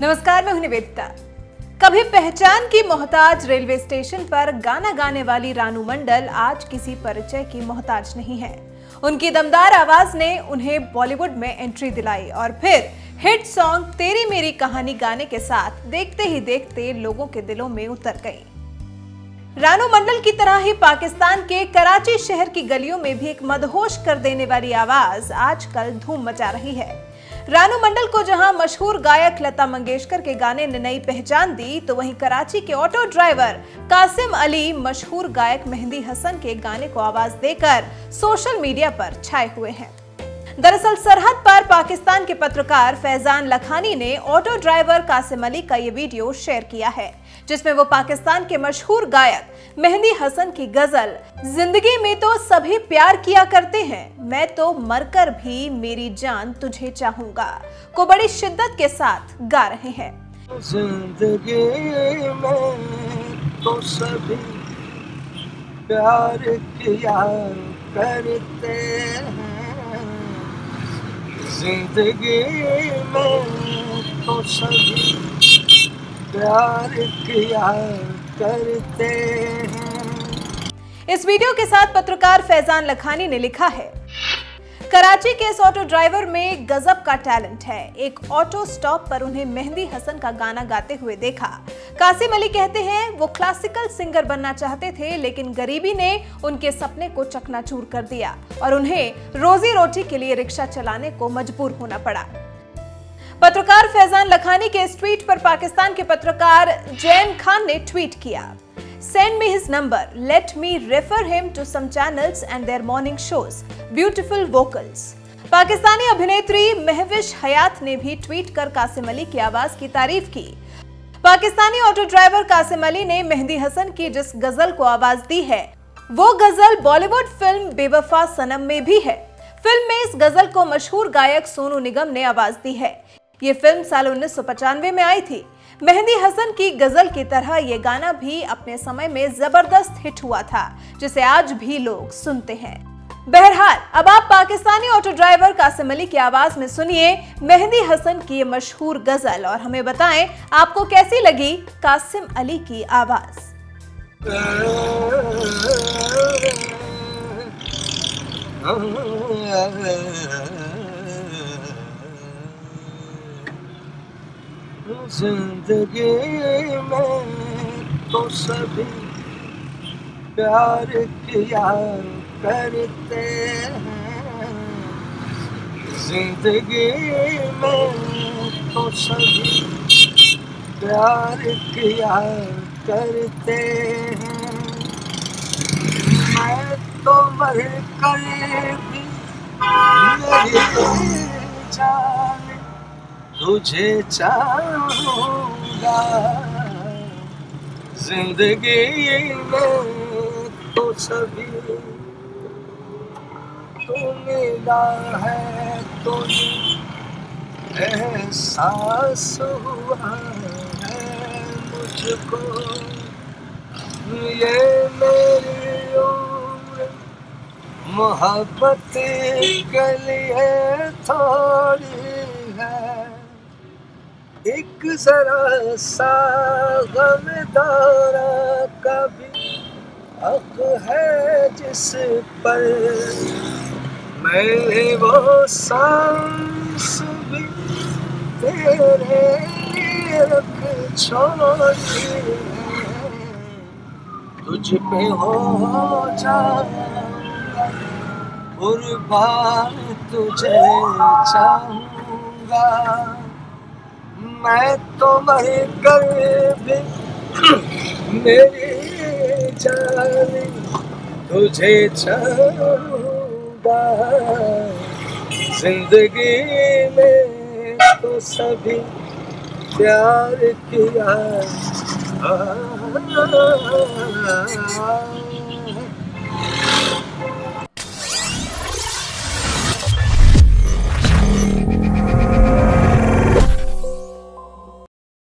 नमस्कार, मैं हूं निवेदिता। कभी पहचान की मोहताज रेलवे स्टेशन पर गाना गाने वाली रानू मंडल आज किसी परिचय की मोहताज नहीं है। उनकी दमदार आवाज ने उन्हें बॉलीवुड में एंट्री दिलाई और फिर हिट सॉन्ग तेरी मेरी कहानी गाने के साथ देखते ही देखते लोगों के दिलों में उतर गई। रानू मंडल की तरह ही पाकिस्तान के कराची शहर की गलियों में भी एक मदहोश कर देने वाली आवाज आजकल धूम मचा रही है। रानू मंडल को जहां मशहूर गायक लता मंगेशकर के गाने ने नई पहचान दी, तो वहीं कराची के ऑटो ड्राइवर कासिम अली मशहूर गायक मेहंदी हसन के गाने को आवाज देकर सोशल मीडिया पर छाए हुए हैं। दरअसल सरहद पार पाकिस्तान के पत्रकार फैजान लखानी ने ऑटो ड्राइवर कासिम अली का ये वीडियो शेयर किया है, जिसमें वो पाकिस्तान के मशहूर गायक मेहंदी हसन की गजल जिंदगी में तो सभी प्यार किया करते हैं, मैं तो मरकर भी मेरी जान तुझे चाहूंगा को बड़ी शिद्दत के साथ गा रहे हैं। जिंदगी में तो सभी प्यार किया करते हैं, जिंदगी में तो सभी प्यार किया करते हैं। इस वीडियो के साथ पत्रकार फैजान लखानी ने लिखा है, कराची के इस ऑटो ड्राइवर में गजब का टैलेंट है। एक ऑटो स्टॉप पर उन्हें मेहंदी हसन का गाना गाते हुए देखा। कासिम अली कहते हैं वो क्लासिकल सिंगर बनना चाहते थे, लेकिन गरीबी ने उनके सपने को चकनाचूर कर दिया और उन्हें रोजी रोटी के लिए रिक्शा चलाने को मजबूर होना पड़ा। पत्रकार फैजान लखानी के इस ट्वीट पर पाकिस्तान के पत्रकार जैन खान ने ट्वीट किया, Send me his number. Let me refer him to some channels and their morning shows. Beautiful vocals. Pakistani अभिनेत्री महविश हयात ने भी ट्वीट कर कासिम अली की आवाज की तारीफ की। पाकिस्तानी ऑटो ड्राइवर कासिम अली ने मेहंदी हसन की जिस गजल को आवाज दी है, वो गजल बॉलीवुड फिल्म बेवफा सनम में भी है। फिल्म में इस गजल को मशहूर गायक सोनू निगम ने आवाज दी है। ये फिल्म साल 1995 में आई थी। मेहंदी हसन की गजल की तरह ये गाना भी अपने समय में जबरदस्त हिट हुआ था, जिसे आज भी लोग सुनते हैं। बहरहाल अब आप पाकिस्तानी ऑटो ड्राइवर कासिम अली की आवाज में सुनिए मेहंदी हसन की ये मशहूर गजल और हमें बताएं आपको कैसी लगी कासिम अली की आवाज। जिंदगी में तो सभी प्यार किया करते हैं, जिंदगी में तो सभी प्यार किया करते हैं, मैं तो मर कर भी मेरी जान तुझे चाहूंगा, जिंदगी में तो सभी तू मिला है, तो एहसास हुआ है मुझको, ये मेरी उम्र मोहब्बत के लिए थोड़ी है, एक जरा सा गम दौरा का भी हक है जिस पर मैंने वो सांस भी तेरे लिए रख छोड़ी है, तुझ पे हो जाऊंगा कुर्बान तुझे चाहूंगा, मैं तो मर कर भी मेरी जान तुझे चाहूंगा, जिंदगी में तो सभी प्यार किया